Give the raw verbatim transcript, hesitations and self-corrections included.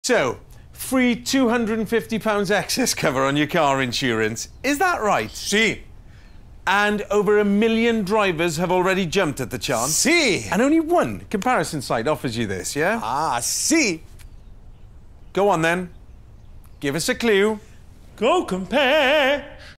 So, free two hundred and fifty pounds excess cover on your car insurance. Is that right? Si. And over a million drivers have already jumped at the chance. Si. And only one comparison site offers you this, yeah? Ah, si. Go on then. Give us a clue. Go compare.